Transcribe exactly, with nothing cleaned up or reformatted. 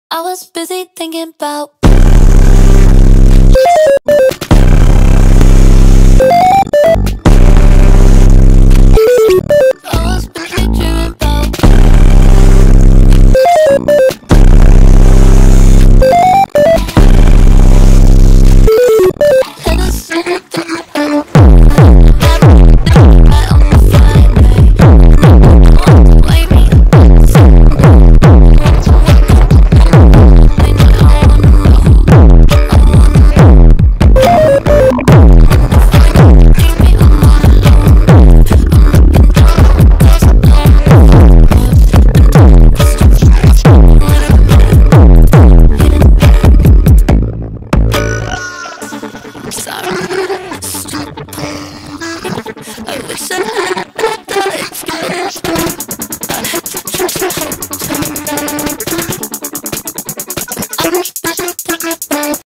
I was busy thinking about I was busy dreaming about and I said I wish